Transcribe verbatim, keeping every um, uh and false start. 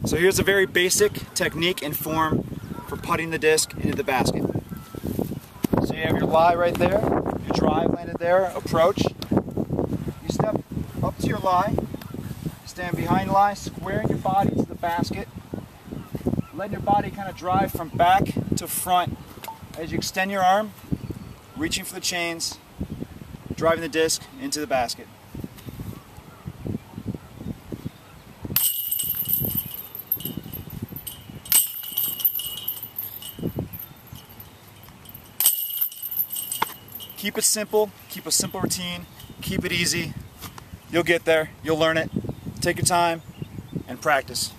So here's a very basic technique and form for putting the disc into the basket. So you have your lie right there, your drive landed there, approach. You step up to your lie, stand behind the lie, squaring your body to the basket, letting your body kind of drive from back to front as you extend your arm, reaching for the chains, driving the disc into the basket. Keep it simple, keep a simple routine, keep it easy. You'll get there, you'll learn it. Take your time and practice.